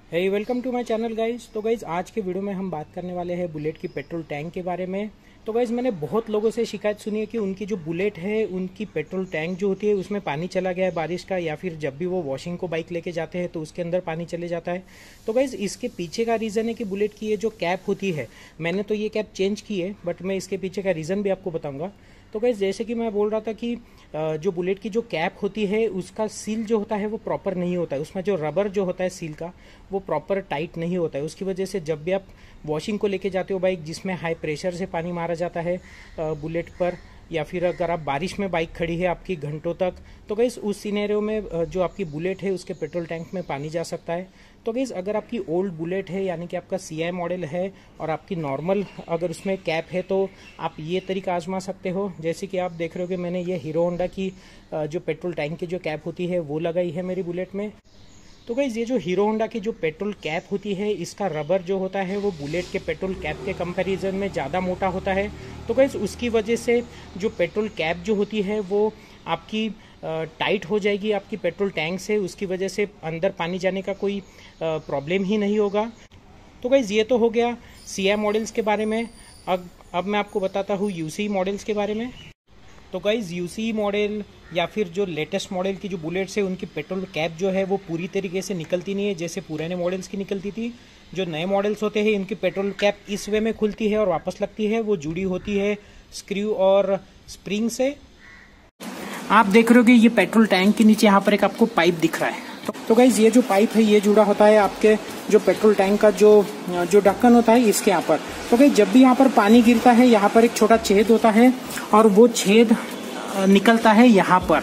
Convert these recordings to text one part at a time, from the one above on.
Hey welcome to my channel guys. तो guys आज के वीडियो में हम बात करने वाले हैं बुलेट की पेट्रोल टैंक के बारे में। तो गाइज मैंने बहुत लोगों से शिकायत सुनी है कि उनकी जो बुलेट है उनकी पेट्रोल टैंक जो होती है उसमें पानी चला गया है बारिश का, या फिर जब भी वो वॉशिंग को बाइक लेके जाते हैं तो उसके अंदर पानी चले जाता है। तो गाइज इसके पीछे का रीज़न है कि बुलेट की ये जो कैप होती है, मैंने तो ये कैप चेंज की है बट मैं इसके पीछे का रीज़न भी आपको बताऊँगा। तो गाइज जैसे कि मैं बोल रहा था कि जो बुलेट की जो कैप होती है उसका सील जो होता है वो प्रॉपर नहीं होता है, उसमें जो रबर जो होता है सील का वो प्रॉपर टाइट नहीं होता है। उसकी वजह से जब भी आप वॉशिंग को लेके जाते हो बाइक जिसमें हाई प्रेशर से पानी मारा जाता है बुलेट पर, या फिर अगर आप बारिश में बाइक खड़ी है आपकी घंटों तक, तो गाइस उस सिनेरियो में जो आपकी बुलेट है उसके पेट्रोल टैंक में पानी जा सकता है। तो गाइस अगर आपकी ओल्ड बुलेट है यानी कि आपका CI मॉडल है और आपकी नॉर्मल अगर उसमें कैप है तो आप ये तरीका आजमा सकते हो। जैसे कि आप देख रहे हो कि मैंने ये हीरो होंडा की जो पेट्रोल टैंक की जो कैप होती है वो लगाई है मेरी बुलेट में। तो गाइज ये जो हीरो होंडा की जो पेट्रोल कैप होती है इसका रबर जो होता है वो बुलेट के पेट्रोल कैप के कंपैरिजन में ज़्यादा मोटा होता है। तो गाइज उसकी वजह से जो पेट्रोल कैप जो होती है वो आपकी टाइट हो जाएगी आपकी पेट्रोल टैंक से, उसकी वजह से अंदर पानी जाने का कोई प्रॉब्लम ही नहीं होगा। तो गाइज ये तो हो गया CI मॉडल्स के बारे में। अब मैं आपको बताता हूँ UC मॉडल्स के बारे में। तो गाइज UC मॉडल या फिर जो लेटेस्ट मॉडल की जो बुलेट्स है उनकी पेट्रोल कैप जो है वो पूरी तरीके से निकलती नहीं है जैसे पुराने मॉडल्स की निकलती थी। जो नए मॉडल्स होते हैं इनकी पेट्रोल कैप इस वे में खुलती है और वापस लगती है, वो जुड़ी होती है स्क्रू और स्प्रिंग से। आप देख रहे हो कि ये पेट्रोल टैंक के नीचे यहाँ पर एक आपको पाइप दिख रहा है। तो गाइज ये जो पाइप है ये जुड़ा होता है आपके जो पेट्रोल टैंक का जो ढक्कन होता है इसके यहाँ पर। तो गाइज जब भी यहाँ पर पानी गिरता है यहाँ पर एक छोटा छेद होता है और वो छेद निकलता है यहाँ पर।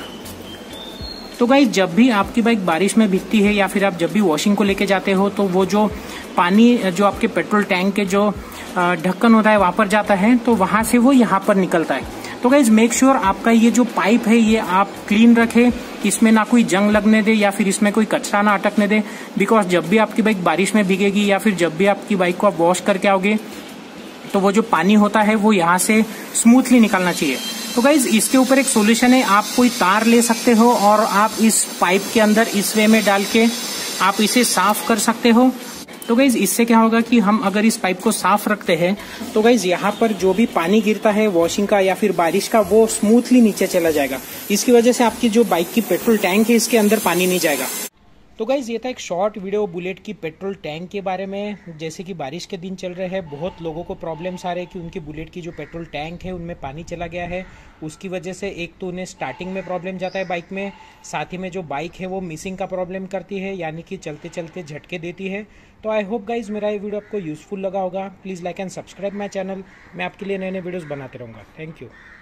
तो गाइज जब भी आपकी बाइक बारिश में भीगती है या फिर आप जब भी वॉशिंग को लेके जाते हो तो वो जो पानी जो आपके पेट्रोल टैंक के जो ढक्कन होता है वहां पर जाता है तो वहां से वो यहाँ पर निकलता है। तो गाइज मेक श्योर आपका ये जो पाइप है ये आप क्लीन रखें, इसमें ना कोई जंग लगने दे या फिर इसमें कोई कचरा ना अटकने दे, बिकॉज जब भी आपकी बाइक बारिश में भीगेगी या फिर जब भी आपकी बाइक को आप वॉश करके आओगे तो वो जो पानी होता है वो यहाँ से स्मूथली निकलना चाहिए। तो गाइज इसके ऊपर एक सोल्यूशन है, आप कोई तार ले सकते हो और आप इस पाइप के अंदर इस वे में डाल के आप इसे साफ कर सकते हो। तो गाइज इससे क्या होगा कि हम अगर इस पाइप को साफ रखते हैं तो गाइज यहाँ पर जो भी पानी गिरता है वॉशिंग का या फिर बारिश का वो स्मूथली नीचे चला जाएगा। इसकी वजह से आपकी जो बाइक की पेट्रोल टैंक है इसके अंदर पानी नहीं जाएगा। तो गाइज ये था एक शॉर्ट वीडियो बुलेट की पेट्रोल टैंक के बारे में। जैसे कि बारिश के दिन चल रहे हैं, बहुत लोगों को प्रॉब्लम्स आ रहे हैं कि उनकी बुलेट की जो पेट्रोल टैंक है उनमें पानी चला गया है। उसकी वजह से एक तो उन्हें स्टार्टिंग में प्रॉब्लम जाता है बाइक में, साथ ही में जो बाइक है वो मिसिंग का प्रॉब्लम करती है यानी कि चलते चलते झटके देती है। तो आई होप गाइज मेरा ये वीडियो आपको यूजफुल लगा होगा। Please like and subscribe my channel, मैं आपके लिए नए नए वीडियोज़ बनाते रहूँगा। Thank you.